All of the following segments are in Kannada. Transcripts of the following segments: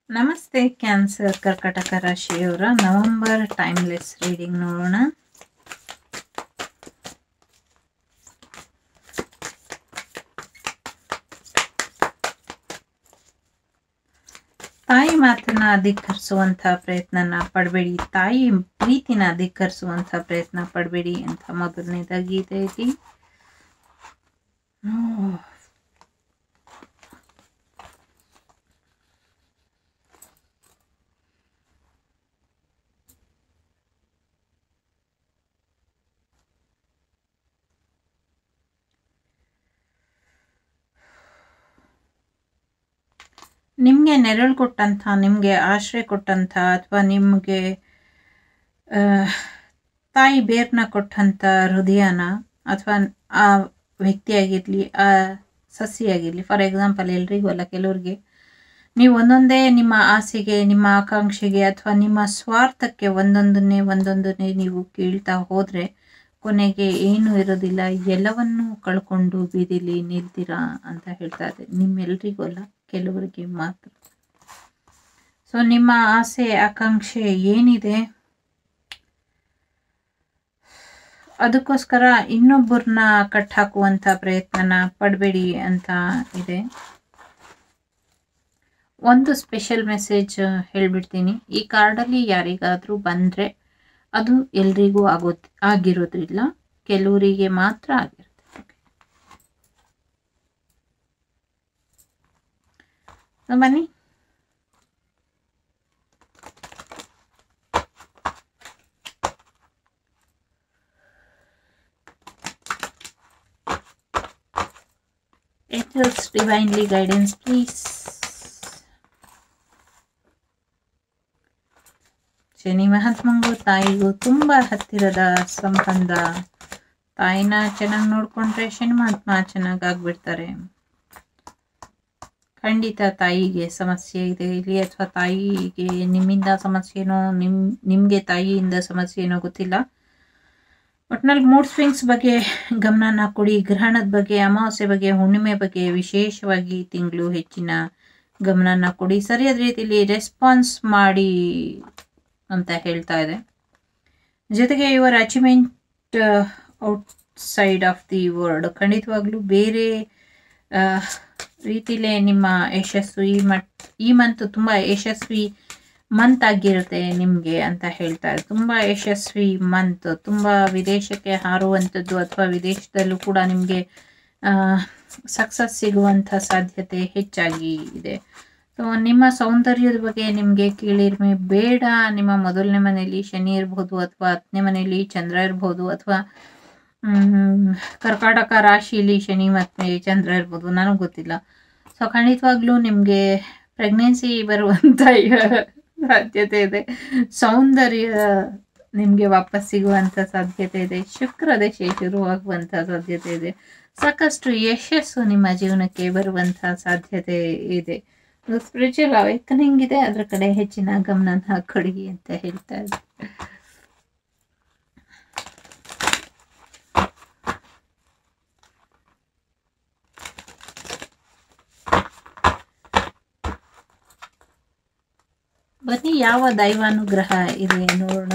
ನಮಸ್ತೆ ಕ್ಯಾನ್ಸರ್ ಕರ್ಕಟಕ ರಾಶಿಯವರ ನವೆಂಬರ್ ಟೈಮ್ಲೆಸ್ ರೀಡಿಂಗ್ ನೋಡೋಣ. ತಾಯಿ ಮಾತನ್ನ ಅಧಿಕರಿಸುವಂತ ಪ್ರಯತ್ನನ ಪಡಬೇಡಿ, ತಾಯಿ ಪ್ರೀತಿನ ಅಧಿಕರಿಸುವಂತ ಪ್ರಯತ್ನ ಪಡಬೇಡಿ ಅಂತ ಮೊದಲನೇದಾಗಿ ಇದೆ ಇಲ್ಲಿ. ನಿಮಗೆ ನೆರಳು ಕೊಟ್ಟಂಥ, ನಿಮಗೆ ಆಶ್ರಯ ಕೊಟ್ಟಂಥ, ಅಥವಾ ನಿಮಗೆ ತಾಯಿ ಬೇರ್ನ ಕೊಟ್ಟಂಥ ಹೃದಯನ, ಅಥವಾ ಆ ವ್ಯಕ್ತಿಯಾಗಿರಲಿ, ಆ ಸಸಿಯಾಗಿರಲಿ, ಫಾರ್ ಎಕ್ಸಾಂಪಲ್ ಎಲ್ರಿಗೂ ಅಲ್ಲ, ಕೆಲವ್ರಿಗೆ ನೀವು ಒಂದೊಂದೇ ನಿಮ್ಮ ಆಸೆಗೆ, ನಿಮ್ಮ ಆಕಾಂಕ್ಷೆಗೆ, ಅಥವಾ ನಿಮ್ಮ ಸ್ವಾರ್ಥಕ್ಕೆ ಒಂದೊಂದನ್ನೇ ನೀವು ಕೀಳ್ತಾ ಹೋದರೆ ಕೊನೆಗೆ ಏನೂ ಇರೋದಿಲ್ಲ, ಎಲ್ಲವನ್ನೂ ಕಳ್ಕೊಂಡು ಬೀದಿಲಿ ನಿಲ್ತೀರಾ ಅಂತ ಹೇಳ್ತಾ ಇದೆ. ನಿಮ್ಮೆಲ್ರಿಗೂ ಅಲ್ಲ, ಕೆಲವರಿಗೆ ಮಾತ್ರ. ಸೊ ನಿಮ್ಮ ಆಸೆ ಆಕಾಂಕ್ಷೆ ಏನಿದೆ ಅದಕ್ಕೋಸ್ಕರ ಇನ್ನೊಬ್ಬರನ್ನ ಕಟ್ಟಾಕುವಂಥ ಪ್ರಯತ್ನನ ಪಡಬೇಡಿ ಅಂತ ಇದೆ. ಒಂದು ಸ್ಪೆಷಲ್ ಮೆಸೇಜ್ ಹೇಳ್ಬಿಡ್ತೀನಿ. ಈ ಕಾರ್ಡಲ್ಲಿ ಯಾರಿಗಾದರೂ ಬಂದರೆ ಅದು ಎಲ್ರಿಗೂ ಆಗಿರೋದಿಲ್ಲ, ಕೆಲವರಿಗೆ ಮಾತ್ರ ಆಗಿರುತ್ತೆ. ಬನ್ನಿ. Angels, divinely guidance please. Shani ಮಹಾತ್ಮಂಗೂ ತಾಯಿಗೂ ತುಂಬಾ ಹತ್ತಿರದ ಸಂಬಂಧ. ತಾಯಿನ ಚೆನ್ನಾಗಿ ನೋಡ್ಕೊಂಡ್ರೆ ಶನಿ ಮಹಾತ್ಮ ಚೆನ್ನಾಗಿ ಆಗ್ಬಿಡ್ತಾರೆ. ಖಂಡಿತ ತಾಯಿಗೆ ಸಮಸ್ಯೆ ಇದೆ ಇಲ್ಲಿ, ಅಥವಾ ತಾಯಿಗೆ ನಿಮ್ಮಿಂದ ಸಮಸ್ಯೆನೋ, ನಿಮ್ಗೆ ತಾಯಿಯಿಂದ ಸಮಸ್ಯೆ ಏನೋ ಗೊತ್ತಿಲ್ಲ. ಒಟ್ನಲ್ಲಿ ಮೂಡ್ ಸ್ವಿಂಗ್ಸ್ ಬಗ್ಗೆ ಗಮನನ ಕೊಡಿ. ಗ್ರಹಣದ ಬಗ್ಗೆ, ಅಮಾವಾಸ್ಯೆ ಬಗ್ಗೆ, ಹುಣ್ಣಿಮೆ ಬಗ್ಗೆ ವಿಶೇಷವಾಗಿ ತಿಂಗಳು ಹೆಚ್ಚಿನ ಗಮನನ ಕೊಡಿ. ಸರಿಯಾದ ರೀತಿಯಲ್ಲಿ ರೆಸ್ಪಾನ್ಸ್ ಮಾಡಿ ಅಂತ ಹೇಳ್ತಾ ಇದೆ. ಜೊತೆಗೆ your achievement outside of the world, ಖಂಡಿತವಾಗ್ಲೂ ಬೇರೆ ರೀತಿಲೇ ನಿಮ್ಮ ಯಶಸ್ಸು ಈ ಮಂತ್ ತುಂಬ ಯಶಸ್ವಿ ಮಂತ್ ಆಗಿರುತ್ತೆ ನಿಮಗೆ ಅಂತ ಹೇಳ್ತಾ ಇದೆ. ತುಂಬ ಯಶಸ್ವಿ ಮಂತ್, ತುಂಬ ವಿದೇಶಕ್ಕೆ ಹಾರುವಂಥದ್ದು, ಅಥವಾ ವಿದೇಶದಲ್ಲೂ ಕೂಡ ನಿಮಗೆ ಸಕ್ಸಸ್ ಸಿಗುವಂಥ ಸಾಧ್ಯತೆ ಹೆಚ್ಚಾಗಿ ಇದೆ. ಸೊ ನಿಮ್ಮ ಸೌಂದರ್ಯದ ಬಗ್ಗೆ ನಿಮಗೆ ಕೀಳಿರಿಮೆ ಬೇಡ. ನಿಮ್ಮ ಮೊದಲನೇ ಮನೆಯಲ್ಲಿ ಶನಿ ಇರ್ಬೋದು, ಅಥವಾ 10ನೇ ಮನೆಯಲ್ಲಿ ಚಂದ್ರ ಇರ್ಬೋದು, ಅಥವಾ ಕರ್ಕಾಟಕ ರಾಶಿಯಲ್ಲಿ ಶನಿ ಮತ್ತು ಚಂದ್ರ ಇರ್ಬೋದು, ನನಗೆ ಗೊತ್ತಿಲ್ಲ. ಸೊ ಖಂಡಿತವಾಗ್ಲೂ ನಿಮಗೆ ಪ್ರೆಗ್ನೆನ್ಸಿ ಬರುವಂಥ ಸಾಧ್ಯತೆ ಇದೆ. ಸೌಂದರ್ಯ ನಿಮಗೆ ವಾಪಸ್ ಸಿಗುವಂಥ ಸಾಧ್ಯತೆ ಇದೆ. ಶುಕ್ರ ದಶೆ ಶುರುವಾಗುವಂಥ ಸಾಧ್ಯತೆ ಇದೆ. ಸಾಕಷ್ಟು ಯಶಸ್ಸು ನಿಮ್ಮ ಜೀವನಕ್ಕೆ ಬರುವಂಥ ಸಾಧ್ಯತೆ ಇದೆ. ಸ್ಪಿರಿಚುವಲ್ ಅವೇಕನಿಂಗ್ ಇದೆ, ಅದರ ಕಡೆ ಹೆಚ್ಚಿನ ಗಮನ ಕೊಡಿ ಅಂತ ಹೇಳ್ತಾ ಇದೆ. ಬನ್ನಿ, ಯಾವ ದೈವಾನುಗ್ರಹ ಇದೆ ನೋಡೋಣ.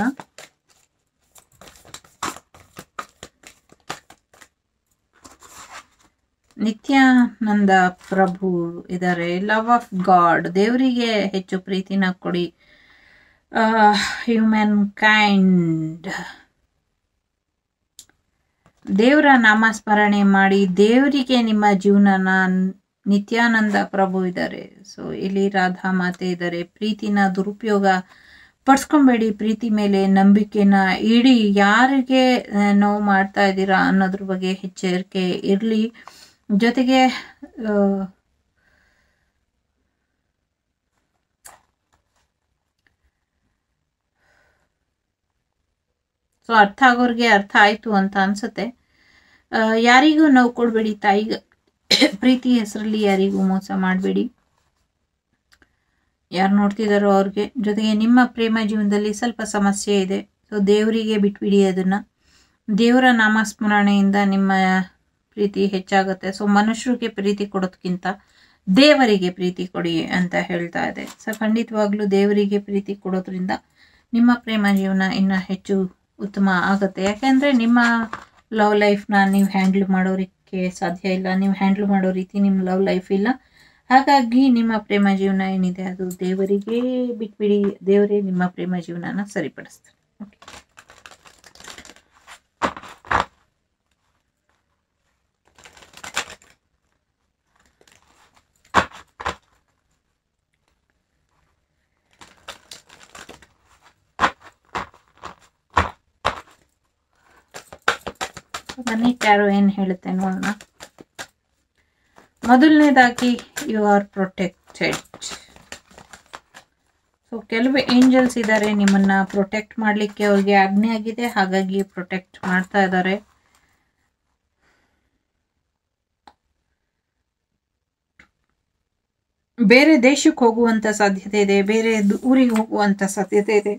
ನಿತ್ಯಾನಂದ ಪ್ರಭು ಇದ್ದಾರೆ. ಲವ್ ಆಫ್ ಗಾಡ್, ದೇವರಿಗೆ ಹೆಚ್ಚು ಪ್ರೀತಿನ ಕೊಡಿ. ಹ್ಯೂಮನ್ ಕೈಂಡ್, ದೇವರ ನಾಮಸ್ಮರಣೆ ಮಾಡಿ, ದೇವರಿಗೆ ನಿಮ್ಮ ಜೀವನನ. ನಿತ್ಯಾನಂದ ಪ್ರಭು ಇದ್ದಾರೆ. ಸೊ ಇಲ್ಲಿ ರಾಧಾ ಮಾತೆ ಇದ್ದಾರೆ. ಪ್ರೀತಿನ ದುರುಪಯೋಗ ಪಡಿಸ್ಕೊಬೇಡಿ. ಪ್ರೀತಿ ಮೇಲೆ ನಂಬಿಕೆನ ಇಡಿ. ಯಾರಿಗೆ ನೋವು ಮಾಡ್ತಾ ಇದ್ದೀರಾ ಅನ್ನೋದ್ರ ಬಗ್ಗೆ ಎಚ್ಚರಿಕೆ ಇರಲಿ. ಜೊತೆಗೆ ಸೊ ಅರ್ಥ ಆಗೋರಿಗೆ ಅರ್ಥ ಆಯ್ತು ಅಂತ ಅನ್ಸುತ್ತೆ. ಯಾರಿಗೂ ನೋವು ಕೊಡಬೇಡಿ. ತಾಯಿಗೆ ಪ್ರೀತಿ ಹೆಸರಲ್ಲಿ ಯಾರಿಗೂ ಮೋಸ ಮಾಡಬೇಡಿ, ಯಾರು ನೋಡ್ತಿದ್ದಾರೋ ಅವ್ರಿಗೆ. ಜೊತೆಗೆ ನಿಮ್ಮ ಪ್ರೇಮ ಜೀವನದಲ್ಲಿ ಸ್ವಲ್ಪ ಸಮಸ್ಯೆ ಇದೆ. ಸೊ ದೇವರಿಗೆ ಬಿಟ್ಬಿಡಿ ಅದನ್ನ. ದೇವರ ನಾಮಸ್ಮರಣೆಯಿಂದ ನಿಮ್ಮ ಪ್ರೀತಿ ಹೆಚ್ಚಾಗುತ್ತೆ. ಸೊ ಮನುಷ್ಯರಿಗೆ ಪ್ರೀತಿ ಕೊಡೋದಕ್ಕಿಂತ ದೇವರಿಗೆ ಪ್ರೀತಿ ಕೊಡಿ ಅಂತ ಹೇಳ್ತಾ ಇದೆ. ಸೊ ಖಂಡಿತವಾಗ್ಲೂ ದೇವರಿಗೆ ಪ್ರೀತಿ ಕೊಡೋದ್ರಿಂದ ನಿಮ್ಮ ಪ್ರೇಮ ಜೀವನ ಇನ್ನೂ ಹೆಚ್ಚು ಉತ್ತಮ ಆಗುತ್ತೆ. ಯಾಕೆಂದರೆ ನಿಮ್ಮ ಲವ್ ಲೈಫ್ನ ನೀವು ಹ್ಯಾಂಡ್ಲ್ ಮಾಡೋದಕ್ಕೆ ಸಾಧ್ಯ ಇಲ್ಲ, ನೀವು ಹ್ಯಾಂಡ್ಲ್ ಮಾಡೋ ರೀತಿ ನಿಮ್ಮ ಲವ್ ಲೈಫ್ ಇಲ್ಲ. ಹಾಗಾಗಿ ನಿಮ್ಮ ಪ್ರೇಮ ಜೀವನ ಏನಿದೆ ಅದು ದೇವರಿಗೆ ಬಿಟ್ಬಿಡಿ, ದೇವರೇ ನಿಮ್ಮ ಪ್ರೇಮ ಜೀವನನ ಸರಿಪಡಿಸ್ತಾರೆ. ಓಕೆ, ಬನ್ನಿ ಟ್ಯಾರೋ ಏನು ಹೇಳುತ್ತೆ ನೋಡೋಣ. ಮೊದಲನೇದಾಗಿ ಯು ಆರ್ ಪ್ರೊಟೆಕ್ಟೆಡ್. ಸೊ ಕೆಲವು ಏಂಜಲ್ಸ್ ಇದ್ದಾರೆ ನಿಮ್ಮನ್ನ ಪ್ರೊಟೆಕ್ಟ್ ಮಾಡಲಿಕ್ಕೆ, ಅವ್ರಿಗೆ ಆಜ್ಞೆ ಆಗಿದೆ, ಹಾಗಾಗಿ ಪ್ರೊಟೆಕ್ಟ್ ಮಾಡ್ತಾ ಇದ್ದಾರೆ. ಬೇರೆ ದೇಶಕ್ಕೆ ಹೋಗುವಂತ ಸಾಧ್ಯತೆ ಇದೆ, ಬೇರೆ ಊರಿಗೆ ಹೋಗುವಂತ ಸಾಧ್ಯತೆ ಇದೆ.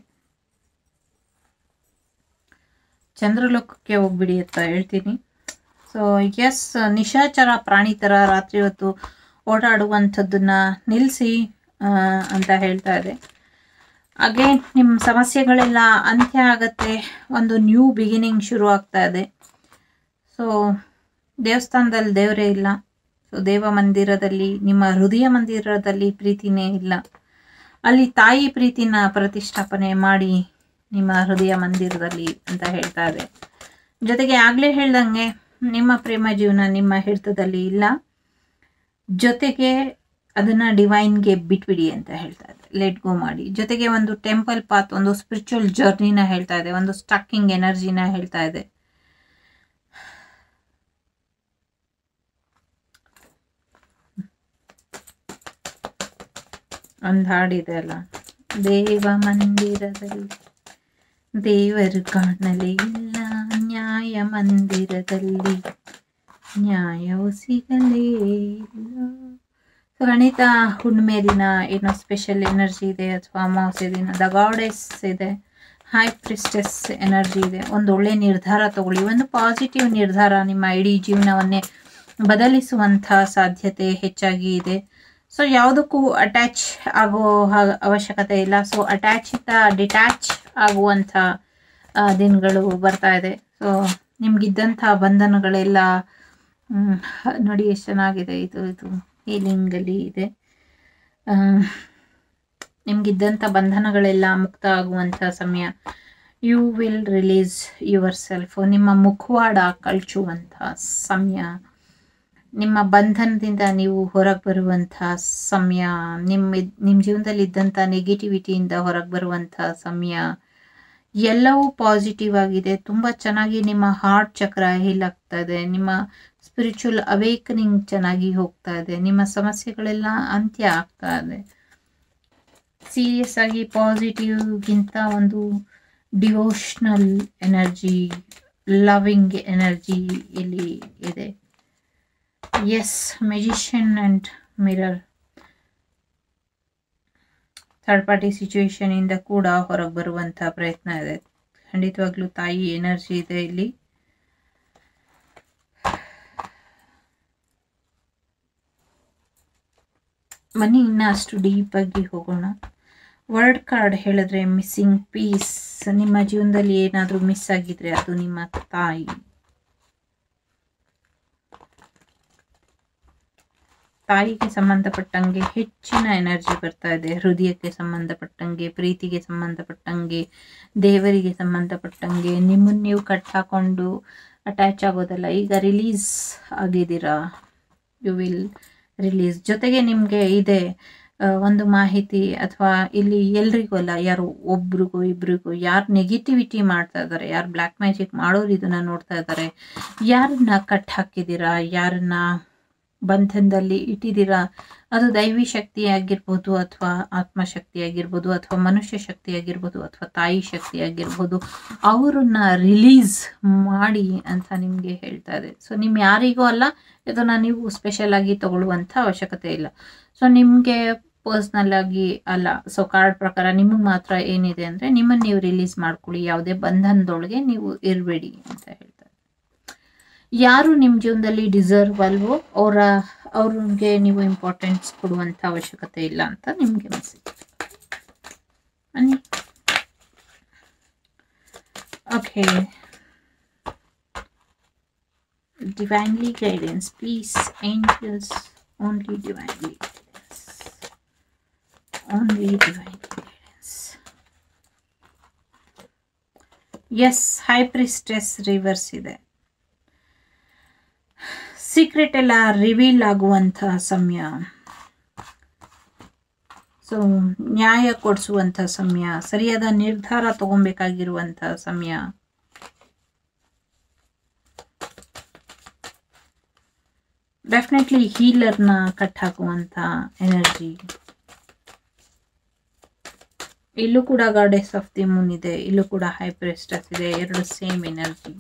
ಚಂದ್ರಲೋಕಕ್ಕೆ ಹೋಗ್ಬಿಡಿ ಅಂತ ಹೇಳ್ತೀನಿ. ಸೊ ಎಸ್, ನಿಶಾಚರ ಪ್ರಾಣಿ ಥರ ರಾತ್ರಿ ಹೊತ್ತು ಓಡಾಡುವಂಥದ್ದನ್ನ ನಿಲ್ಲಿಸಿ ಅಂತ ಹೇಳ್ತಾ ಇದೆ. ಅಗೇನ್ ನಿಮ್ಮ ಸಮಸ್ಯೆಗಳೆಲ್ಲ ಅಂತ್ಯ ಆಗತ್ತೆ, ಒಂದು ನ್ಯೂ ಬಿಗಿನಿಂಗ್ ಶುರು ಆಗ್ತಾ ಇದೆ. ಸೊ ದೇವಸ್ಥಾನದಲ್ಲಿ ದೇವರೇ ಇಲ್ಲ, ಸೊ ದೇವ ಮಂದಿರದಲ್ಲಿ, ನಿಮ್ಮ ಹೃದಯ ಮಂದಿರದಲ್ಲಿ ಪ್ರೀತಿನೇ ಇಲ್ಲ. ಅಲ್ಲಿ ತಾಯಿ ಪ್ರೀತಿನ ಪ್ರತಿಷ್ಠಾಪನೆ ಮಾಡಿ ನಿಮ್ಮ ಹೃದಯ ಮಂದಿರದಲ್ಲಿ ಅಂತ ಹೇಳ್ತಾ ಇದೆ. ಜೊತೆಗೆ ಆಗಲೇ ಹೇಳ್ದಂಗೆ ನಿಮ್ಮ ಪ್ರೇಮ ಜೀವನ ನಿಮ್ಮ ಹಿಡಿತದಲ್ಲಿ ಇಲ್ಲ, ಜೊತೆಗೆ ಅದನ್ನ ಡಿವೈನ್ಗೆ ಬಿಟ್ಬಿಡಿ ಅಂತ ಹೇಳ್ತಾ ಇದೆ. ಲೆಟ್ ಗೋ ಮಾಡಿ. ಜೊತೆಗೆ ಒಂದು ಟೆಂಪಲ್ ಪಾತ್, ಒಂದು ಸ್ಪಿರಿಚುವಲ್ ಜರ್ನಿನ ಹೇಳ್ತಾ ಇದೆ, ಒಂದು ಸ್ಟಕ್ಕಿಂಗ್ ಎನರ್ಜಿನ ಹೇಳ್ತಾ ಇದೆ. ಒಂದು ಹಾಡಿದೆ ಅಲ್ಲ, ದೇವ ಮಂದಿರದಲ್ಲಿ ದೇವರು ಕಾಣಲೇ ಇಲ್ಲ, ನ್ಯಾಯ ಮಂದಿರದಲ್ಲಿ ನ್ಯಾಯವು ಸಿಗಲೇ ಇಲ್ಲ. ಗಣಿತ ಹುಣ್ಣಿಮೆ ದಿನ ಏನೋ ಸ್ಪೆಷಲ್ ಎನರ್ಜಿ ಇದೆ, ಅಥವಾ ಅಮಾವಾಸ್ಯೆ ದಿನ ದ ಗಾಡೆಸ್ ಇದೆ, ಹೈ ಪ್ರಿಸ್ಟೆಸ್ ಎನರ್ಜಿ ಇದೆ. ಒಂದು ಒಳ್ಳೆ ನಿರ್ಧಾರ ತಗೊಳ್ಳಿ, ಒಂದು ಪಾಸಿಟಿವ್ ನಿರ್ಧಾರ ನಿಮ್ಮ ಇಡೀ ಜೀವನವನ್ನೇ ಬದಲಿಸುವಂಥ ಸಾಧ್ಯತೆ ಹೆಚ್ಚಾಗಿ ಇದೆ. ಸೊ ಯಾವುದಕ್ಕೂ ಅಟ್ಯಾಚ್ ಆಗೋ ಅವಶ್ಯಕತೆ ಇಲ್ಲ. ಸೊ ಡಿಟ್ಯಾಚ್ ಆಗುವಂಥ ದಿನಗಳು ಬರ್ತಾ ಇದೆ. ಸೊ ನಿಮ್ಗಿದ್ದಂಥ ಬಂಧನಗಳೆಲ್ಲ ನೋಡಿ ಎಷ್ಟು ಚೆನ್ನಾಗಿದೆ. ಇದು ಹೀಲಿಂಗಲ್ಲಿ ಇದೆ. ನಿಮ್ಗಿದ್ದಂಥ ಬಂಧನಗಳೆಲ್ಲ ಮುಕ್ತ ಆಗುವಂಥ ಸಮಯ. You will release yourself. ನಿಮ್ಮ ಮುಖವಾಡ ಕಳಚುವಂಥ ಸಮಯ, ನಿಮ್ಮ ಬಂಧನದಿಂದ ನೀವು ಹೊರಗೆ ಬರುವಂಥ ಸಮಯ, ನಿಮ್ಮ ಜೀವನದಲ್ಲಿ ಇದ್ದಂಥ ನೆಗೆಟಿವಿಟಿಯಿಂದ ಹೊರಗೆ ಬರುವಂಥ ಸಮಯ. ಎಲ್ಲವೂ ಪಾಸಿಟಿವ್ ಆಗಿದೆ, ತುಂಬ ಚೆನ್ನಾಗಿ ನಿಮ್ಮ ಹಾರ್ಟ್ ಚಕ್ರ ಹೀಲ್ ಆಗ್ತಾ ಇದೆ, ನಿಮ್ಮ ಸ್ಪಿರಿಚುವಲ್ ಅವೇಕನಿಂಗ್ ಚೆನ್ನಾಗಿ ಹೋಗ್ತಾ ಇದೆ, ನಿಮ್ಮ ಸಮಸ್ಯೆಗಳೆಲ್ಲ ಅಂತ್ಯ ಆಗ್ತಾ ಇದೆ. ಸೀರಿಯಸ್ ಆಗಿ ಪಾಸಿಟಿವ್ಗಿಂತ ಒಂದು ಡಿವೋಷನಲ್ ಎನರ್ಜಿ, ಲವಿಂಗ್ ಎನರ್ಜಿ ಇಲ್ಲಿ ಇದೆ. Yes, magician and mirror. Third party situation ಇಂದ ಕೂಡ ಹೊರಗೆ ಬರುವಂಥ ಪ್ರಯತ್ನ ಇದೆ. ಖಂಡಿತವಾಗ್ಲೂ ತಾಯಿ ಎನರ್ಜಿ ಇದೆ ಇಲ್ಲಿ. ಬನ್ನಿ ಇನ್ನು ಅಷ್ಟು ಡೀಪ್ ಆಗಿ ಹೋಗೋಣ. ವರ್ಡ್ ಕಾರ್ಡ್ ಹೇಳಿದ್ರೆ ಮಿಸ್ಸಿಂಗ್ ಪೀಸ್. ನಿಮ್ಮ ಜೀವನದಲ್ಲಿ ಏನಾದರೂ ಮಿಸ್ ಆಗಿದ್ರೆ ಅದು ನಿಮ್ಮ ತಾಯಿ. ತಾಯಿಗೆ ಸಂಬಂಧಪಟ್ಟಂಗೆ ಹೆಚ್ಚಿನ ಎನರ್ಜಿ ಬರ್ತಾ ಇದೆ. ಹೃದಯಕ್ಕೆ ಸಂಬಂಧಪಟ್ಟಂಗೆ, ಪ್ರೀತಿಗೆ ಸಂಬಂಧಪಟ್ಟಂಗೆ, ದೇವರಿಗೆ ಸಂಬಂಧಪಟ್ಟಂಗೆ. ನಿಮ್ಮನ್ನು ನೀವು ಕಟ್ ಹಾಕೊಂಡು ಅಟ್ಯಾಚ್ ಆಗೋದಲ್ಲ, ಈಗ ರಿಲೀಸ್ ಆಗಿದ್ದೀರಾ. You will release. ಜೊತೆಗೆ ನಿಮಗೆ ಇದೆ ಒಂದು ಮಾಹಿತಿ, ಅಥವಾ ಇಲ್ಲಿ ಎಲ್ರಿಗೂ ಅಲ್ಲ, ಯಾರು ಒಬ್ರಿಗೂ ಇಬ್ರಿಗೂ ಯಾರು ನೆಗೆಟಿವಿಟಿ ಮಾಡ್ತಾ ಇದ್ದಾರೆ, ಯಾರು ಬ್ಲ್ಯಾಕ್ ಮ್ಯಾಜಿಕ್ ಮಾಡೋರು ಇದನ್ನ ನೋಡ್ತಾ ಇದ್ದಾರೆ, ಯಾರನ್ನ ಕಟ್ ಹಾಕಿದ್ದೀರಾ, ಯಾರನ್ನ ಬಂಧನದಲ್ಲಿ ಇಟ್ಟಿದ್ದೀರಾ, ಅದು ದೈವಿ ಶಕ್ತಿ ಆಗಿರ್ಬೋದು, ಅಥವಾ ಆತ್ಮಶಕ್ತಿ ಆಗಿರ್ಬೋದು, ಅಥವಾ ಮನುಷ್ಯ ಶಕ್ತಿ ಆಗಿರ್ಬೋದು, ಅಥವಾ ತಾಯಿ ಶಕ್ತಿ ಆಗಿರ್ಬೋದು, ಅವರನ್ನ ರಿಲೀಸ್ ಮಾಡಿ ಅಂತ ನಿಮಗೆ ಹೇಳ್ತಾ ಇದೆ. ಸೊ ನಿಮ್ಮ ಯಾರಿಗೂ ಅಲ್ಲ, ಇದನ್ನ ನೀವು ಸ್ಪೆಷಲ್ ಆಗಿ ತಗೊಳ್ಳುವಂಥ ಅವಶ್ಯಕತೆ ಇಲ್ಲ. ಸೊ ನಿಮಗೆ ಪರ್ಸ್ನಲ್ ಆಗಿ ಅಲ್ಲ. ಸೊ ಕಾರ್ಡ್ ಪ್ರಕಾರ ನಿಮಗೆ ಮಾತ್ರ ಏನಿದೆ ಅಂದರೆ, ನಿಮ್ಮನ್ನು ನೀವು ರಿಲೀಸ್ ಮಾಡ್ಕೊಳ್ಳಿ, ಯಾವುದೇ ಬಂಧನದೊಳಗೆ ನೀವು ಇರಬೇಡಿ ಅಂತ ಹೇಳ್ತಾರೆ. ಯಾರು ನಿಮ್ಮ ಜೀವನದಲ್ಲಿ ಡಿಸರ್ವ್ ಅಲ್ವೋ ಅವರ ಅವ್ರಿಗೆ ನೀವು ಇಂಪಾರ್ಟೆನ್ಸ್ ಕೊಡುವಂಥ ಅವಶ್ಯಕತೆ ಇಲ್ಲ ಅಂತ ನಿಮಗೆ message. Okay, divinely guidance, please, angels, only divinely guidance, only divine guidance. Yes, high priestess reverse ಇದೆ. ಸೀಕ್ರೆಟ್ ಎಲ್ಲ ರಿವೀಲ್ ಆಗುವಂಥ ಸಮಯ, ಸೊ ನ್ಯಾಯ ಕೊಡಿಸುವಂಥ ಸಮಯ, ಸರಿಯಾದ ನಿರ್ಧಾರ ತಗೊಬೇಕಾಗಿರುವಂಥ ಸಮಯ. ಡೆಫಿನೆಟ್ಲಿ ಹೀಲರ್ನ ಕಟ್ ಹಾಕುವಂಥ ಎನರ್ಜಿ. ಇಲ್ಲೂ ಕೂಡ ಗಾಡೆಸ್ ಆಫ್ ದಿ ಮೂನ್ ಇದೆ, ಇಲ್ಲೂ ಕೂಡ ಹೈ ಪ್ರಿಸ್ಟೆಸ್ ಇದೆ, ಎರಡು same energy.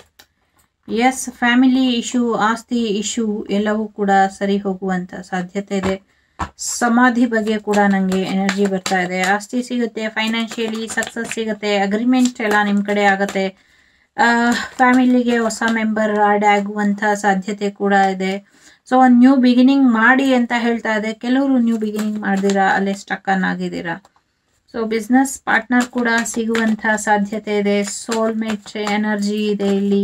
Yes, family issue, ಆಸ್ತಿ ಇಶ್ಯೂ ಎಲ್ಲವೂ ಕೂಡ ಸರಿ ಹೋಗುವಂಥ ಸಾಧ್ಯತೆ ಇದೆ. ಸಮಾಧಿ ಬಗ್ಗೆ ಕೂಡ ನನಗೆ ಎನರ್ಜಿ ಬರ್ತಾ ಇದೆ. ಆಸ್ತಿ ಸಿಗುತ್ತೆ, ಫೈನಾನ್ಷಿಯಲಿ ಸಕ್ಸಸ್ ಸಿಗುತ್ತೆ, ಅಗ್ರಿಮೆಂಟ್ ಎಲ್ಲ ನಿಮ್ಮ ಕಡೆ ಆಗುತ್ತೆ. ಫ್ಯಾಮಿಲಿಗೆ ಹೊಸ ಮೆಂಬರ್ ಆಡ್ ಆಗುವಂಥ ಸಾಧ್ಯತೆ ಕೂಡ ಇದೆ. ಸೊ ಒಂದು ನ್ಯೂ ಬಿಗಿನಿಂಗ್ ಮಾಡಿ ಅಂತ ಹೇಳ್ತಾ ಇದೆ. ಕೆಲವರು ನ್ಯೂ ಬಿಗಿನಿಂಗ್ ಮಾಡ್ದಿರಾ ಅಲ್ಲೇ ಸ್ಟಕ್ಕನ್ ಆಗಿದ್ದೀರಾ. ಸೊ ಬಿಸ್ನೆಸ್ ಪಾರ್ಟ್ನರ್ ಕೂಡ ಸಿಗುವಂಥ ಸಾಧ್ಯತೆ ಇದೆ. ಸೋಲ್ಮೇಟ್ ಎನರ್ಜಿ ಇದೆ ಇಲ್ಲಿ.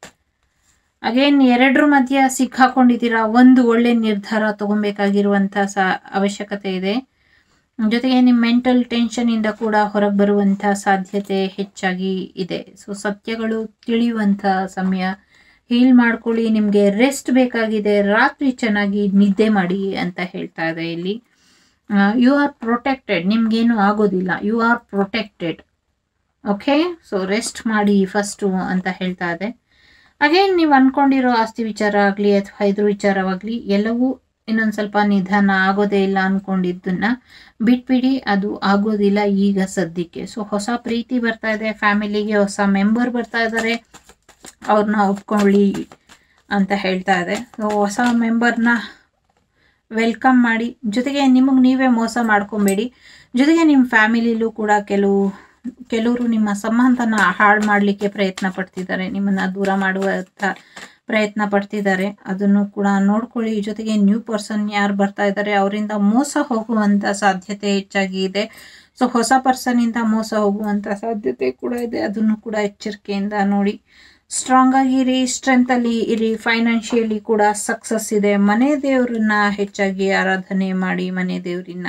ಅಗೇನ್ ಎರಡರ ಮಧ್ಯ ಸಿಕ್ಕಾಕೊಂಡಿದ್ದೀರಾ, ಒಂದು ಒಳ್ಳೆ ನಿರ್ಧಾರ ತಗೊಬೇಕಾಗಿರುವಂಥ ಅವಶ್ಯಕತೆ ಇದೆ. ಜೊತೆಗೆ ನಿಮ್ಮ ಮೆಂಟಲ್ ಟೆನ್ಷನ್ ಇಂದ ಕೂಡ ಹೊರಗೆ ಬರುವಂಥ ಸಾಧ್ಯತೆ ಹೆಚ್ಚಾಗಿ ಇದೆ. ಸೊ ಸತ್ಯಗಳು ತಿಳಿಯುವಂಥ ಸಮಯ. ಹೀಲ್ ಮಾಡ್ಕೊಳ್ಳಿ, ನಿಮಗೆ ರೆಸ್ಟ್ ಬೇಕಾಗಿದೆ, ರಾತ್ರಿ ಚೆನ್ನಾಗಿ ನಿದ್ದೆ ಮಾಡಿ ಅಂತ ಹೇಳ್ತಾ ಇದೆ ಇಲ್ಲಿ. ಯು ಆರ್ ಪ್ರೊಟೆಕ್ಟೆಡ್, ನಿಮ್ಗೇನು ಆಗೋದಿಲ್ಲ, you are protected. Okay, so rest ಮಾಡಿ ಫಸ್ಟು ಅಂತ ಹೇಳ್ತಾ ಇದೆ. ಅಗೇನ್ ನೀವು ಅನ್ಕೊಂಡಿರೋ ಆಸ್ತಿ ವಿಚಾರ ಆಗಲಿ ಅಥವಾ ಇದ್ರ ವಿಚಾರವಾಗಲಿ ಎಲ್ಲವೂ ಇನ್ನೊಂದು ಸ್ವಲ್ಪ ನಿಧಾನ, ಆಗೋದೇ ಇಲ್ಲ ಅನ್ಕೊಂಡಿದ್ದನ್ನ ಬಿಟ್ಬಿಡಿ, ಅದು ಆಗೋದಿಲ್ಲ ಈಗ ಸದ್ಯಕ್ಕೆ. ಸೊ ಹೊಸ ಪ್ರೀತಿ ಬರ್ತಾ ಇದೆ, ಫ್ಯಾಮಿಲಿಗೆ ಹೊಸ ಮೆಂಬರ್ ಬರ್ತಾ ಇದ್ದಾರೆ, ಅವ್ರನ್ನ ಒಪ್ಕೊಳ್ಳಿ ಅಂತ ಹೇಳ್ತಾ ಇದೆ. ಸೊ ಹೊಸ ಮೆಂಬರ್ನ ವೆಲ್ಕಮ್ ಮಾಡಿ. ಜೊತೆಗೆ ನಿಮಗೆ ನೀವೇ ಮೋಸ ಮಾಡ್ಕೊಬೇಡಿ. ಜೊತೆಗೆ ನಿಮ್ಮ ಫ್ಯಾಮಿಲಿಲೂ ಕೂಡ ಕೆಲವರು ನಿಮ್ಮ ಸಂಬಂಧನ ಹಾಳು ಮಾಡಲಿಕ್ಕೆ ಪ್ರಯತ್ನ ಪಡ್ತಿದ್ದಾರೆ, ನಿಮ್ಮನ್ನು ದೂರ ಮಾಡುವಂಥ ಪ್ರಯತ್ನ ಪಡ್ತಿದ್ದಾರೆ, ಅದನ್ನು ಕೂಡ ನೋಡ್ಕೊಳ್ಳಿ. ಜೊತೆಗೆ ನ್ಯೂ ಪರ್ಸನ್ ಯಾರು ಬರ್ತಾ ಇದ್ದಾರೆ ಅವರಿಂದ ಮೋಸ ಹೋಗುವಂಥ ಸಾಧ್ಯತೆ ಹೆಚ್ಚಾಗಿ ಇದೆ. ಸೊ ಹೊಸ ಪರ್ಸನಿಂದ ಮೋಸ ಹೋಗುವಂಥ ಸಾಧ್ಯತೆ ಕೂಡ ಇದೆ, ಅದನ್ನು ಕೂಡ ಎಚ್ಚರಿಕೆಯಿಂದ ನೋಡಿ. ಸ್ಟ್ರಾಂಗ್ ಆಗಿರಿ, ಸ್ಟ್ರೆಂತಲ್ಲಿ ಇರಿ. ಫೈನಾನ್ಷಿಯಲಿ ಕೂಡ ಸಕ್ಸಸ್ ಇದೆ. ಮನೆ ದೇವ್ರನ್ನ ಹೆಚ್ಚಾಗಿ ಆರಾಧನೆ ಮಾಡಿ, ಮನೆ ದೇವ್ರನ್ನ.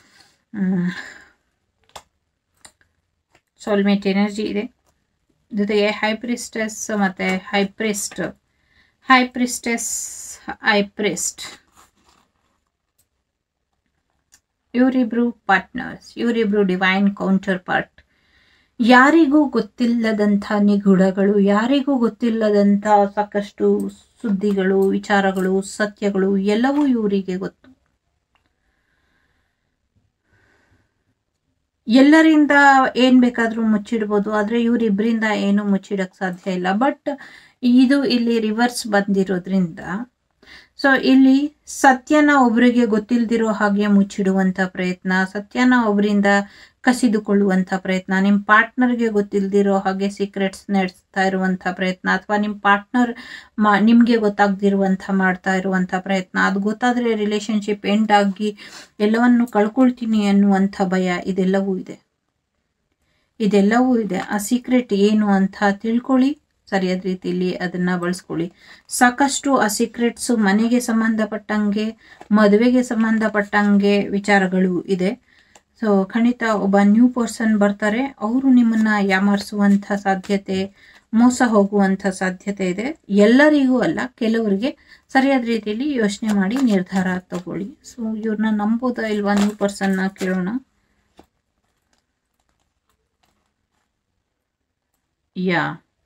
ಸೋಲ್ಮೇಟ್ ಎನರ್ಜಿ ಇದೆ. ಜೊತೆಗೆ ಹೈ ಪ್ರಿಸ್ಟೆಸ್ ಮತ್ತು ಹೈ ಪ್ರಿಸ್ಟ್ ಇವರಿಬ್ರು ಪಾರ್ಟ್ನರ್ಸ್, ಇವರಿಬ್ರು ಡಿವೈನ್ ಕೌಂಟರ್ ಪಾರ್ಟ್. ಯಾರಿಗೂ ಗೊತ್ತಿಲ್ಲದಂಥ ನಿಗೂಢಗಳು, ಯಾರಿಗೂ ಗೊತ್ತಿಲ್ಲದಂಥ ಸಾಕಷ್ಟು ಸುದ್ದಿಗಳು, ವಿಚಾರಗಳು, ಸತ್ಯಗಳು ಎಲ್ಲವೂ ಇವರಿಗೆ ಗೊತ್ತು. ಎಲ್ಲರಿಂದ ಏನ್ ಬೇಕಾದ್ರೂ ಮುಚ್ಚಿಡ್ಬೋದು, ಆದ್ರೆ ಇವರಿಬ್ಬರಿಂದ ಏನು ಮುಚ್ಚಿಡಕ್ ಸಾಧ್ಯ ಇಲ್ಲ. ಬಟ್ ಇದು ಇಲ್ಲಿ ರಿವರ್ಸ್ ಬಂದಿರೋದ್ರಿಂದ, ಸೊ ಇಲ್ಲಿ ಸತ್ಯನ ಒಬ್ರಿಗೆ ಗೊತ್ತಿಲ್ದಿರೋ ಹಾಗೆ ಮುಚ್ಚಿಡುವಂತ ಪ್ರಯತ್ನ, ಸತ್ಯನ ಒಬ್ಬರಿಂದ ಕಸಿದುಕೊಳ್ಳುವಂತ ಪ್ರಯತ್ನ, ನಿಮ್ಮ ಪಾರ್ಟ್ನರ್ಗೆ ಗೊತ್ತಿಲ್ದಿರೋ ಹಾಗೆ ಸೀಕ್ರೆಟ್ಸ್ ನಡೆಸ್ತಾ ಇರುವಂತ ಪ್ರಯತ್ನ, ಅಥವಾ ನಿಮ್ಮ ಪಾರ್ಟ್ನರ್ ನಿಮ್ಗೆ ಗೊತ್ತಾಗ್ದಿರುವಂತ ಮಾಡ್ತಾ ಇರುವಂತ ಪ್ರಯತ್ನ, ಅದು ಗೊತ್ತಾದ್ರೆ ರಿಲೇಶನ್ಶಿಪ್ ಎಂಡ್ ಆಗಿ ಎಲ್ಲವನ್ನು ಕಳ್ಕೊಳ್ತೀನಿ ಅನ್ನುವಂಥ ಭಯ, ಇದೆಲ್ಲವೂ ಇದೆ. ಆ ಸೀಕ್ರೆಟ್ ಏನು ಅಂತ ತಿಳ್ಕೊಳ್ಳಿ, ಸರಿಯಾದ ರೀತಿಯಲ್ಲಿ ಅದನ್ನ ಬಳಸ್ಕೊಳ್ಳಿ. ಸಾಕಷ್ಟು ಆ ಸೀಕ್ರೆಟ್ಸು ಮನೆಗೆ ಸಂಬಂಧಪಟ್ಟಂಗೆ, ಮದುವೆಗೆ ಸಂಬಂಧಪಟ್ಟಂಗೆ ವಿಚಾರಗಳು ಇದೆ. ಸೊ ಖಂಡಿತ ಒಬ್ಬ ನ್ಯೂ ಪರ್ಸನ್ ಬರ್ತಾರೆ, ಅವರು ನಿಮ್ಮನ್ನ ಯಾಮಾರಿಸುವಂಥ ಸಾಧ್ಯತೆ, ಮೋಸ ಹೋಗುವಂಥ ಸಾಧ್ಯತೆ ಇದೆ. ಎಲ್ಲರಿಗೂ ಅಲ್ಲ, ಕೆಲವರಿಗೆ. ಸರಿಯಾದ ರೀತಿಯಲ್ಲಿ ಯೋಚನೆ ಮಾಡಿ ನಿರ್ಧಾರ ತಗೊಳ್ಳಿ. ಸೊ ಇವ್ರನ್ನ ನಂಬೋದಾ ಇಲ್ವಾ ನ್ಯೂ ಪರ್ಸನ್ನ ಕೇಳೋಣ. ಯಾ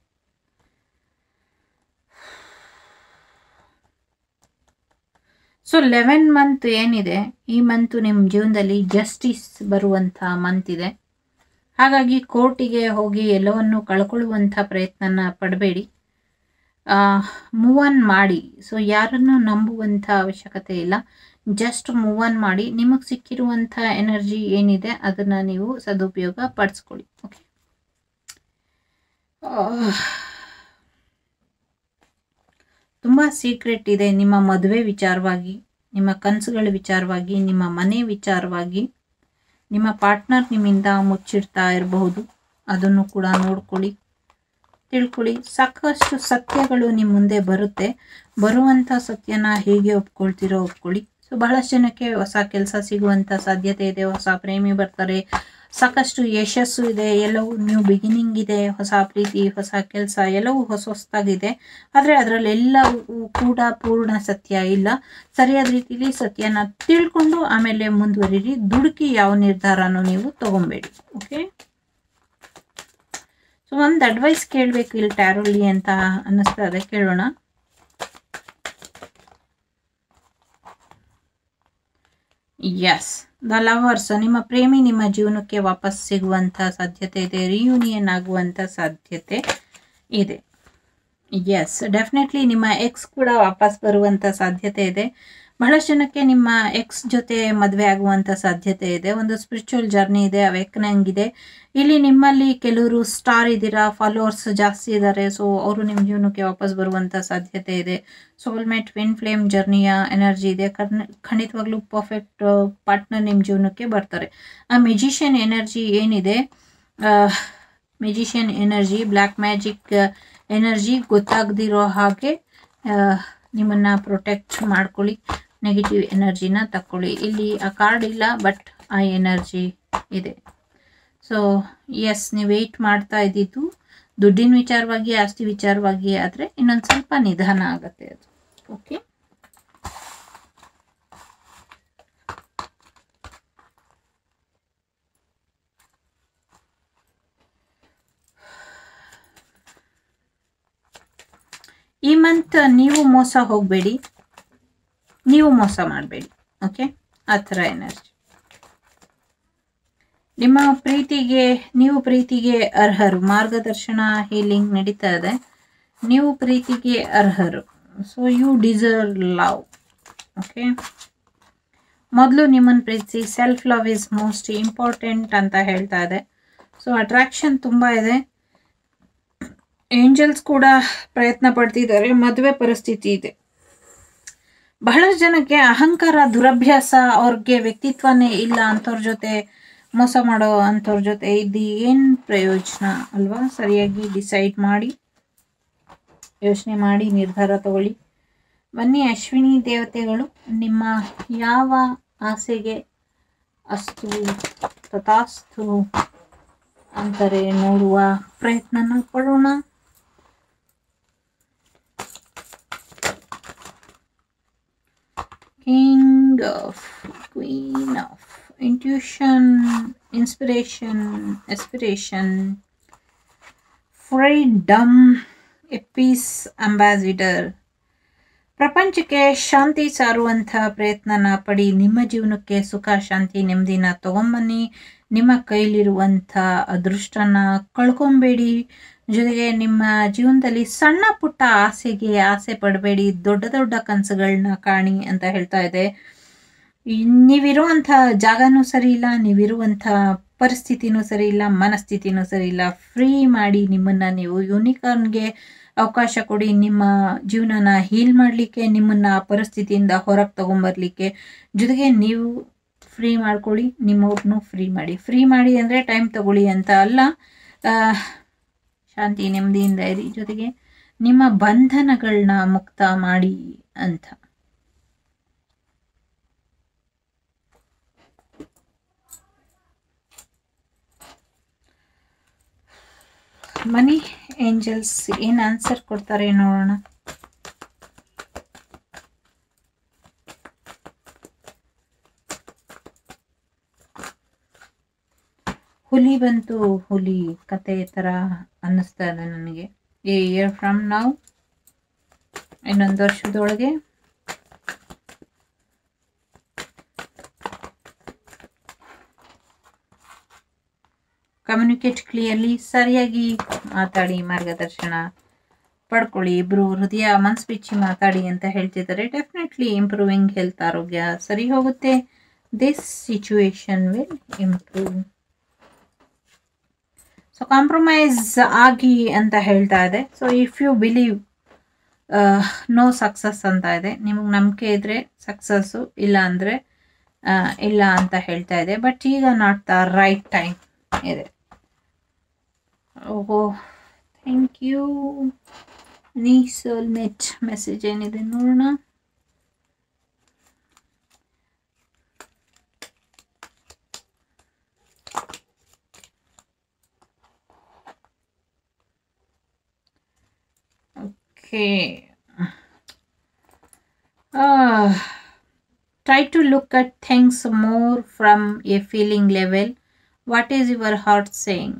ಸೊ 11 ಮಂತ್ ಏನಿದೆ, ಈ ಮಂತು ನಿಮ್ಮ ಜೀವನದಲ್ಲಿ ಜಸ್ಟಿಸ್ ಬರುವಂಥ ಮಂತ್ ಇದೆ. ಹಾಗಾಗಿ ಕೋರ್ಟಿಗೆ ಹೋಗಿ ಎಲ್ಲವನ್ನು ಕಳ್ಕೊಳ್ಳುವಂಥ ಪ್ರಯತ್ನನ ಪಡಬೇಡಿ, ಮೂವ್ ಆನ್ ಮಾಡಿ. ಸೊ ಯಾರನ್ನು ನಂಬುವಂಥ ಅವಶ್ಯಕತೆ ಇಲ್ಲ, ಜಸ್ಟ್ ಮೂವ್ ಆನ್ ಮಾಡಿ. ನಿಮಗೆ ಸಿಕ್ಕಿರುವಂಥ ಎನರ್ಜಿ ಏನಿದೆ ಅದನ್ನು ನೀವು ಸದುಪಯೋಗ ಪಡಿಸ್ಕೊಳ್ಳಿ. ಓಕೆ, ತುಂಬ ಸೀಕ್ರೆಟ್ ಇದೆ ನಿಮ್ಮ ಮದುವೆ ವಿಚಾರವಾಗಿ, ನಿಮ್ಮ ಕನಸುಗಳ ವಿಚಾರವಾಗಿ, ನಿಮ್ಮ ಮನೆ ವಿಚಾರವಾಗಿ. ನಿಮ್ಮ ಪಾರ್ಟ್ನರ್ ನಿಮ್ಮಿಂದ ಮುಚ್ಚಿಡ್ತಾ ಇರಬಹುದು. ಅದನ್ನು ಕೂಡ ನೋಡ್ಕೊಳ್ಳಿ, ತಿಳ್ಕೊಳ್ಳಿ. ಸಾಕಷ್ಟು ಸತ್ಯಗಳು ನಿಮ್ಮ ಮುಂದೆ ಬರುತ್ತೆ. ಬರುವಂಥ ಸತ್ಯನ ಹೇಗೆ ಒಪ್ಕೊಳ್ತೀರೋ ಒಪ್ಕೊಳ್ಳಿ. ಸೊ ಬಹಳಷ್ಟು ಜನಕ್ಕೆ ಹೊಸ ಕೆಲಸ ಸಿಗುವಂಥ ಸಾಧ್ಯತೆ ಇದೆ, ಹೊಸ ಪ್ರೇಮಿ ಬರ್ತಾರೆ, ಸಾಕಷ್ಟು ಯಶಸ್ಸು ಇದೆ, ಎಲ್ಲವೂ ನ್ಯೂ ಬಿಗಿನಿಂಗ್ ಇದೆ, ಹೊಸ ಪ್ರೀತಿ, ಹೊಸ ಕೆಲಸ, ಎಲ್ಲವೂ ಹೊಸದಾಗಿದೆ. ಆದರೆ ಅದರಲ್ಲೆಲ್ಲವೂ ಕೂಡ ಪೂರ್ಣ ಸತ್ಯ ಇಲ್ಲ. ಸರಿಯಾದ ರೀತಿಯಲ್ಲಿ ಸತ್ಯನ ತಿಳ್ಕೊಂಡು ಆಮೇಲೆ ಮುಂದುವರಿರಿ. ದುಡುಕಿ ಯಾವ ನಿರ್ಧಾರನೂ ನೀವು ತಗೊಬೇಡಿ. ಓಕೆ, ಸೊ ಒಂದು ಅಡ್ವೈಸ್ ಕೇಳಬೇಕು ಇಲ್ಲಿ ಟ್ಯಾರೋಲಿ ಅಂತ ಅನ್ನಿಸ್ತಾ ಇದೆ, ಕೇಳೋಣ. ಎಸ್, ದ ಲವರ್ಸ್, ನಿಮ್ಮ ಪ್ರೇಮಿ ನಿಮ್ಮ ಜೀವನಕ್ಕೆ ವಾಪಸ್ ಸಿಗುವಂಥ ಸಾಧ್ಯತೆ ಇದೆ, ರಿಯೂನಿಯನ್ ಆಗುವಂಥ ಸಾಧ್ಯತೆ ಇದೆ. ಎಸ್, ಡೆಫಿನೆಟ್ಲಿ ನಿಮ್ಮ ಎಕ್ಸ್ ಕೂಡ ವಾಪಸ್ ಬರುವಂಥ ಸಾಧ್ಯತೆ ಇದೆ. ಬಹಳಷ್ಟು ಜನಕ್ಕೆ ನಿಮ್ಮ ಎಕ್ಸ್ ಜೊತೆ ಮದುವೆ ಆಗುವಂಥ ಸಾಧ್ಯತೆ ಇದೆ. ಒಂದು ಸ್ಪಿರಿಚುವಲ್ ಜರ್ನಿ ಇದೆ, ಅವೇಕನಿಂಗ್ ಇದೆ. ಇಲ್ಲಿ ನಿಮ್ಮಲ್ಲಿ ಕೆಲವರು ಸ್ಟಾರ್ ಇದ್ದೀರಾ, ಫಾಲೋವರ್ಸ್ ಜಾಸ್ತಿ ಇದ್ದಾರೆ. ಸೊ ಅವರು ನಿಮ್ಮ ಜೀವನಕ್ಕೆ ವಾಪಸ್ ಬರುವಂಥ ಸಾಧ್ಯತೆ ಇದೆ. ಸೋಲ್ಮೇಟ್ ಟ್ವಿನ್ ಫ್ಲೇಮ್ ಜರ್ನಿಯ ಎನರ್ಜಿ ಇದೆ. ಖಂಡಿತವಾಗ್ಲೂ ಪರ್ಫೆಕ್ಟ್ ಪಾರ್ಟ್ನರ್ ನಿಮ್ಮ ಜೀವನಕ್ಕೆ ಬರ್ತಾರೆ. ಆ ಮೆಜಿಷಿಯನ್ ಎನರ್ಜಿ ಏನಿದೆ, magician energy, black magic energy, ಗೊತ್ತಾಗದಿರೋ ಹಾಗೆ ನಿಮ್ಮನ್ನು ಪ್ರೊಟೆಕ್ಟ್ ಮಾಡ್ಕೊಳ್ಳಿ. ನೆಗೆಟಿವ್ ಎನರ್ಜಿನ ತಕ್ಕೊಳ್ಳಿ. ಇಲ್ಲಿ ಆ ಕಾರ್ಡ್ ಇಲ್ಲ, ಬಟ್ ಆ ಎನರ್ಜಿ ಇದೆ. ಸೊ ಎಸ್, ನೀವು ವೆಯ್ಟ್ ಮಾಡ್ತಾ ಇದ್ದಿದ್ದು ದುಡ್ಡಿನ ವಿಚಾರವಾಗಿ, ಆಸ್ತಿ ವಿಚಾರವಾಗಿ ಆದರೆ ಇನ್ನೊಂದು ಸ್ವಲ್ಪ ನಿಧಾನ ಆಗುತ್ತೆ ಅದು. ಓಕೆ, ಈ ಮಂತ್ ನೀವು ಮೋಸ ಹೋಗಬೇಡಿ, ನೀವು ಮೋಸ ಮಾಡಬೇಡಿ. ಓಕೆ, ಆ ಥರ ಎನರ್ಜಿ. ನಿಮ್ಮ ಪ್ರೀತಿಗೆ, ನೀವು ಪ್ರೀತಿಗೆ ಅರ್ಹರು. ಮಾರ್ಗದರ್ಶನ ಹೀಲಿಂಗ್ ನಡೀತಾ ಇದೆ. ನೀವು ಪ್ರೀತಿಗೆ ಅರ್ಹರು. So you deserve love. Okay, ಮೊದಲು ನಿಮ್ಮನ್ನು ಪ್ರೀತಿಸಿ. Self love is most important ಅಂತ ಹೇಳ್ತಾ ಇದೆ. ಸೊ ಅಟ್ರಾಕ್ಷನ್ ತುಂಬ ಇದೆ. ಏಂಜಲ್ಸ್ ಕೂಡ ಪ್ರಯತ್ನ ಪಡ್ತಿದ್ದಾರೆ. ಮದುವೆ ಪರಿಸ್ಥಿತಿ ಇದೆ. ಬಹಳಷ್ಟು ಜನಕ್ಕೆ ಅಹಂಕಾರ, ದುರಭ್ಯಾಸ, ಅವ್ರಿಗೆ ವ್ಯಕ್ತಿತ್ವನೇ ಇಲ್ಲ ಅಂಥವ್ರ ಜೊತೆ ಮೋಸ ಮಾಡೋ ಅಂಥವ್ರ ಜೊತೆ ಇದ್ದು ಏನು ಪ್ರಯೋಜನ ಅಲ್ವಾ? ಸರಿಯಾಗಿ ಡಿಸೈಡ್ ಮಾಡಿ, ಯೋಚನೆ ಮಾಡಿ ನಿರ್ಧಾರ ತಗೊಳ್ಳಿ. ಬನ್ನಿ ಅಶ್ವಿನಿ ದೇವತೆಗಳು ನಿಮ್ಮ ಯಾವ ಆಸೆಗೆ ಅಸ್ತು ತಥಾಸ್ತು ಅಂತಾರೆ ನೋಡುವ ಪ್ರಯತ್ನನ ಪಡೋಣ. King of, Queen of, Intuition, Inspiration, Aspiration, Freedom, a Peace Ambassador. ಪ್ರಪಂಚಕ್ಕೆ ಶಾಂತಿ ಸಾರುವಂಥ ಪ್ರಯತ್ನನ ಪಡಿ. ನಿಮ್ಮ ಜೀವನಕ್ಕೆ ಸುಖ, ಶಾಂತಿ, ನೆಮ್ಮದಿನ ತಗೊಂಬನ್ನಿ. ನಿಮ್ಮ ಕೈಲಿರುವಂಥ ಅದೃಷ್ಟನ ಕಳ್ಕೊಬೇಡಿ. ಜೊತೆಗೆ ನಿಮ್ಮ ಜೀವನದಲ್ಲಿ ಸಣ್ಣ ಪುಟ್ಟ ಆಸೆಗೆ ಆಸೆ ಪಡಬೇಡಿ, ದೊಡ್ಡ ದೊಡ್ಡ ಕನಸುಗಳನ್ನ ಕಾಣಿ ಅಂತ ಹೇಳ್ತಾ ಇದೆ. ನೀವಿರುವಂಥ ಜಾಗನೂ ಸರಿ ಇಲ್ಲ, ನೀವಿರುವಂಥ ಪರಿಸ್ಥಿತಿನೂ ಸರಿ ಇಲ್ಲ, ಮನಸ್ಥಿತಿನೂ ಸರಿ ಇಲ್ಲ. ಫ್ರೀ ಮಾಡಿ ನಿಮ್ಮನ್ನು ನೀವು. ಯೂನಿಕಾರ್ನ್ಗೆ ಅವಕಾಶ ಕೊಡಿ ನಿಮ್ಮ ಜೀವನನ ಹೀಲ್ ಮಾಡಲಿಕ್ಕೆ, ನಿಮ್ಮನ್ನು ಆ ಪರಿಸ್ಥಿತಿಯಿಂದ ಹೊರಗೆ ತಗೊಂಬರ್ಲಿಕ್ಕೆ. ಜೊತೆಗೆ ನೀವು ಫ್ರೀ ಮಾಡ್ಕೊಳ್ಳಿ, ನಿಮ್ಮವ್ರನ್ನೂ ಫ್ರೀ ಮಾಡಿ. ಫ್ರೀ ಮಾಡಿ ಅಂದರೆ ಟೈಮ್ ತಗೊಳ್ಳಿ ಅಂತ ಅಲ್ಲ, ಶಾಂತಿ ನೆಮ್ಮದಿಯಿಂದ ಇರಿ. ಜೊತೆಗೆ ನಿಮ್ಮ ಬಂಧನಗಳನ್ನ ಮುಕ್ತ ಮಾಡಿ ಅಂತ. ಮನಿ ಏಂಜಲ್ಸ್ ಏನು ಆನ್ಸರ್ ಕೊಡ್ತಾರೆ ನೋಡೋಣ. ಹುಲಿ ಬಂತು, ಹುಲಿ ಕತೆ ಥರ ಅನ್ನಿಸ್ತಾ ಇದೆ ನನಗೆ. ಎ ಇಯರ್ ಫ್ರಮ್ ನೌ, ಇನ್ನೊಂದು ವರ್ಷದೊಳಗೆ ಕಮ್ಯುನಿಕೇಟ್ ಕ್ಲಿಯರ್ಲಿ, ಸರಿಯಾಗಿ ಮಾತಾಡಿ, ಮಾರ್ಗದರ್ಶನ ಪಡ್ಕೊಳ್ಳಿ. ಇಬ್ಬರು ಹೃದಯ ಮನಸ್ಸು ಬಿಚ್ಚಿ ಮಾತಾಡಿ ಅಂತ ಹೇಳ್ತಿದ್ದಾರೆ. ಡೆಫಿನೆಟ್ಲಿ ಇಂಪ್ರೂವಿಂಗ್ ಹೆಲ್ತ್, ಆರೋಗ್ಯ ಸರಿ ಹೋಗುತ್ತೆ. This situation will improve. So compromise ಆಗಿ ಅಂತ ಹೇಳ್ತಾ ಇದೆ. So if you believe no success ಅಂತ ಇದೆ. ನಿಮಗೆ ನಂಬಿಕೆ ಇದ್ದರೆ ಸಕ್ಸಸ್ಸು, ಇಲ್ಲ ಅಂದರೆ ಇಲ್ಲ ಅಂತ ಹೇಳ್ತಾ ಇದೆ. ಬಟ್ ಈಗ ನಾಟ್ ದ ರೈಟ್ ಟೈಮ್ ಇದೆ. ಓಹೋ, ಥ್ಯಾಂಕ್ ಯು. ನೀ ಸೋಲ್ಮೇಟ್ ಮೆಸೇಜ್ ಏನಿದೆ ನೋಡೋಣ. Okay. Try to look at things more from a feeling level. What is your heart saying?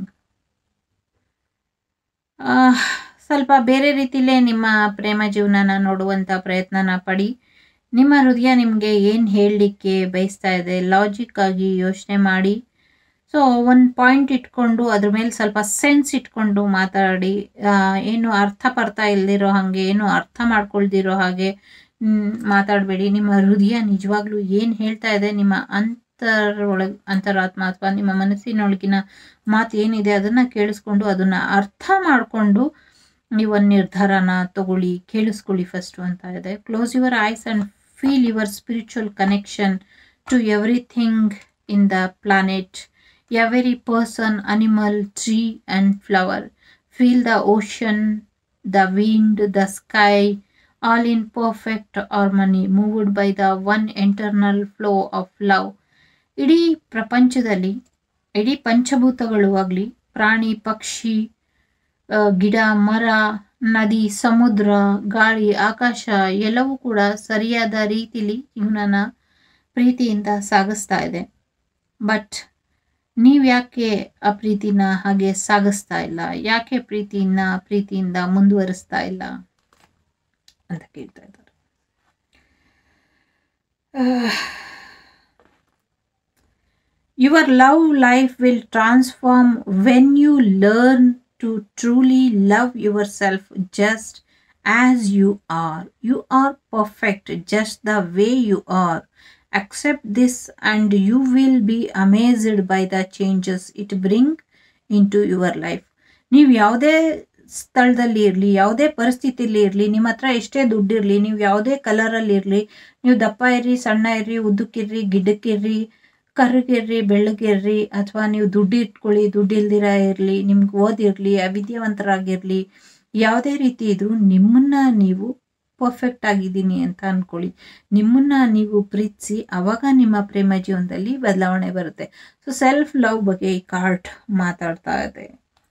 ಸ್ವಲ್ಪ ಬೇರೆ ರೀತಿಲೇ ನಿಮ್ಮ ಪ್ರೇಮ ಜೀವನನ ನೋಡುವಂಥ ಪ್ರಯತ್ನನ ಪಡಿ. ನಿಮ್ಮ ಹೃದಯ ನಿಮಗೆ ಏನು ಹೇಳಲಿಕ್ಕೆ ಬಯಸ್ತಾ ಇದೆ ಲಾಜಿಕ್ ಆಗಿ ಯೋಚನೆ ಮಾಡಿ. ಸೊ ಒಂದು ಪಾಯಿಂಟ್ ಇಟ್ಕೊಂಡು ಅದ್ರ ಮೇಲೆ ಸ್ವಲ್ಪ ಸೆನ್ಸ್ ಇಟ್ಕೊಂಡು ಮಾತಾಡಿ. ಏನು ಅರ್ಥ ಇಲ್ದಿರೋ ಹಾಗೆ, ಏನು ಅರ್ಥ ಮಾಡ್ಕೊಳ್ದಿರೋ ಹಾಗೆ ಮಾತಾಡಬೇಡಿ. ನಿಮ್ಮ ಹೃದಯ ನಿಜವಾಗ್ಲೂ ಏನು ಹೇಳ್ತಾ ಇದೆ, ನಿಮ್ಮ ಅಂತರಾತ್ಮ ಅಥವಾ ನಿಮ್ಮ ಮನಸ್ಸಿನೊಳಗಿನ ಮಾತು ಏನಿದೆ ಅದನ್ನು ಕೇಳಿಸ್ಕೊಂಡು ಅದನ್ನು ಅರ್ಥ ಮಾಡಿಕೊಂಡು ನೀವೊಂದು ನಿರ್ಧಾರನ ತಗೊಳ್ಳಿ, ಕೇಳಿಸ್ಕೊಳ್ಳಿ ಫಸ್ಟು ಅಂತ ಇದೆ. Close your eyes and feel your spiritual connection to everything in the planet. Every person, animal, tree and flower. Feel the ocean, the wind, the sky, all in perfect harmony, moved by the one eternal flow of love. ಇಡೀ ಪ್ರಪಂಚದಲ್ಲಿ ಇಡೀ ಪಂಚಭೂತಗಳು ಆಗಲಿ, ಪ್ರಾಣಿ ಪಕ್ಷಿ, ಗಿಡ ಮರ, ನದಿ, ಸಮುದ್ರ, ಗಾಳಿ, ಆಕಾಶ ಎಲ್ಲವೂ ಕೂಡ ಸರಿಯಾದ ರೀತಿಲಿ ಜೀವನನ ಪ್ರೀತಿಯಿಂದ ಸಾಗಿಸ್ತಾ ಇದೆ. ಬಟ್ ನೀವು ಯಾಕೆ ಆ ಪ್ರೀತಿನ ಹಾಗೆ ಸಾಗಿಸ್ತಾ ಇಲ್ಲ, ಯಾಕೆ ಪ್ರೀತಿಯಿಂದ ಮುಂದುವರಿಸ್ತಾ ಇಲ್ಲ ಅಂತ ಕೇಳ್ತಾ ಇದ್ದಾರೆ. Your love life will transform when you learn to truly love yourself just as you are. You are perfect just the way you are. Accept this and you will be amazed by the changes it bring into your life. ನೀವು ಯಾವುದೇ ಸ್ಥಳದಲ್ಲಿ ಇರಲಿ, ಯಾವುದೇ ಪರಿಸ್ಥಿತಿಯಲ್ಲಿ ಇರಲಿ, ನಿಮ್ಮ ಹತ್ರ ಎಷ್ಟೇ ದುಡ್ಡಿರಲಿ, ನೀವು ಯಾವುದೇ ಕಲರಲ್ಲಿ ಇರಲಿ, ನೀವು ದಪ್ಪ ಇರ್ರಿ, ಸಣ್ಣ ಇರ್ರಿ, ಉದ್ದಕ್ಕಿರ್ರಿ, ಗಿಡ್ಡಕ್ಕಿರ್ರಿ, ಕರ್ರಗಿರ್ರಿ, ಬೆಳ್ಳಗಿರ್ರಿ, ಅಥವಾ ನೀವು ದುಡ್ಡು ಇಟ್ಕೊಳ್ಳಿ, ದುಡ್ಡಿಲ್ದಿರ ಇರಲಿ, ನಿಮ್ಗೆ ಓದಿರಲಿ, ಅವಿದ್ಯಾವಂತರಾಗಿರಲಿ, ಯಾವುದೇ ರೀತಿ ಇದ್ರೂ ನಿಮ್ಮನ್ನ ನೀವು ಪರ್ಫೆಕ್ಟ್ ಆಗಿದ್ದೀನಿ ಅಂತ ಅಂದ್ಕೊಳ್ಳಿ. ನಿಮ್ಮನ್ನ ನೀವು ಪ್ರೀತಿಸಿ, ಆವಾಗ ನಿಮ್ಮ ಪ್ರೇಮ ಜೀವನದಲ್ಲಿ ಬದಲಾವಣೆ ಬರುತ್ತೆ. ಸೊ ಸೆಲ್ಫ್ ಲವ್ ಬಗ್ಗೆ ಈ ಕಾರ್ಡ್ ಮಾತಾಡ್ತಾ ಇದೆ.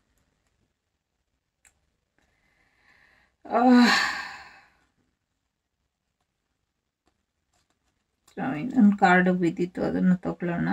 ಇನ್ನೊಂದು ಕಾರ್ಡ್ ಬಿದ್ದಿತ್ತು, ಅದನ್ನು ತಗೊಳ್ಳೋಣ.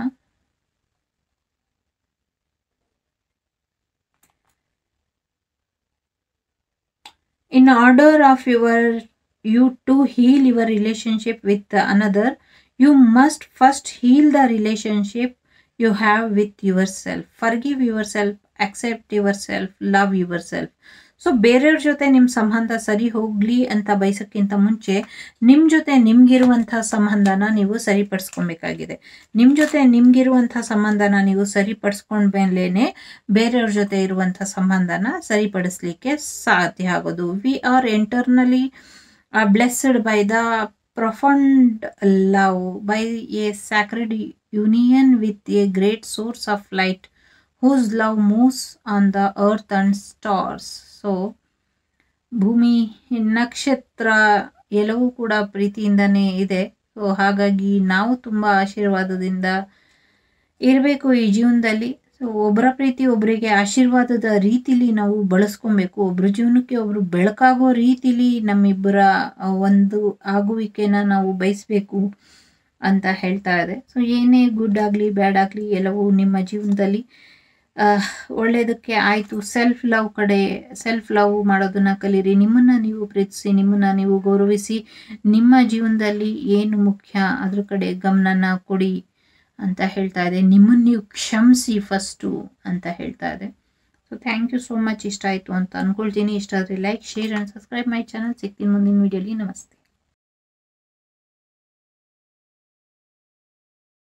In order of you to heal your relationship with another, you must first heal the relationship you have with yourself. Forgive yourself, accept yourself, love yourself. So ಬೇರೆಯವ್ರ ಜೊತೆ ನಿಮ್ಮ ಸಂಬಂಧ ಸರಿ ಹೋಗಲಿ ಅಂತ ಬಯಸೋಕ್ಕಿಂತ ಮುಂಚೆ ನಿಮ್ಮ ಜೊತೆ ನಿಮ್ಗಿರುವಂಥ ಸಂಬಂಧನ ನೀವು ಸರಿಪಡಿಸ್ಕೊಬೇಕಾಗಿದೆ. ನಿಮ್ಮ ಜೊತೆ ನಿಮ್ಗಿರುವಂಥ ಸಂಬಂಧನ ನೀವು ಸರಿಪಡಿಸ್ಕೊಂಡ್ಮೇಲೆ ಬೇರೆಯವ್ರ ಜೊತೆ ಇರುವಂಥ ಸಂಬಂಧನ ಸರಿಪಡಿಸ್ಲಿಕ್ಕೆ ಸಾಧ್ಯ ಆಗೋದು. We are internally blessed by the profound love, by a sacred union with a great source of light, whose love moves on the earth and stars. So ಭೂಮಿ, ನಕ್ಷತ್ರ ಎಲ್ಲವೂ ಕೂಡ ಪ್ರೀತಿಯಿಂದನೇ ಇದೆ. ಸೊ ಹಾಗಾಗಿ ನಾವು ತುಂಬ ಆಶೀರ್ವಾದದಿಂದ ಇರಬೇಕು ಈ ಜೀವನದಲ್ಲಿ. ಸೊ ಒಬ್ಬರ ಪ್ರೀತಿ ಒಬ್ಬರಿಗೆ ಆಶೀರ್ವಾದದ ರೀತಿಲಿ ನಾವು ಬಳಸ್ಕೊಬೇಕು. ಒಬ್ಬರ ಜೀವನಕ್ಕೆ ಒಬ್ಬರು ಬೆಳಕಾಗೋ ರೀತಿಲಿ ನಮ್ಮಿಬ್ಬರ ಒಂದು ಆಗುವಿಕೆನ ನಾವು ಬಯಸಬೇಕು ಅಂತ ಹೇಳ್ತಾ ಇದೆ. ಸೊ ಏನೇ ಗುಡ್ ಆಗಲಿ ಬ್ಯಾಡ್ ಆಗಲಿ ಎಲ್ಲವೂ ನಿಮ್ಮ ಜೀವನದಲ್ಲಿ ಒಳ್ಳೆಯದಕ್ಕೆ ಆಯಿತು. ಸೆಲ್ಫ್ ಲವ್ ಮಾಡೋದನ್ನ ಕಲೀರಿ. ನಿಮ್ಮನ್ನು ನೀವು ಪ್ರೀತಿಸಿ, ನಿಮ್ಮನ್ನು ನೀವು ಗೌರವಿಸಿ, ನಿಮ್ಮ ಜೀವನದಲ್ಲಿ ಏನು ಮುಖ್ಯ ಅದ್ರ ಕಡೆ ಗಮನನ ಕೊಡಿ ಅಂತ ಹೇಳ್ತಾ ಇದೆ. ನಿಮ್ಮನ್ನು ನೀವು ಕ್ಷಮಿಸಿ ಫಸ್ಟು ಅಂತ ಹೇಳ್ತಾ ಇದೆ. So thank you so much. ಇಷ್ಟ ಆಯಿತು ಅಂತ ಅಂದ್ಕೊಳ್ತೀನಿ. ಇಷ್ಟ ಆದರೆ like, share and subscribe my channel. ಸಿಗ್ತೀನಿ ಮುಂದಿನ ವೀಡಿಯೋಲಿ. ನಮಸ್ತೆ.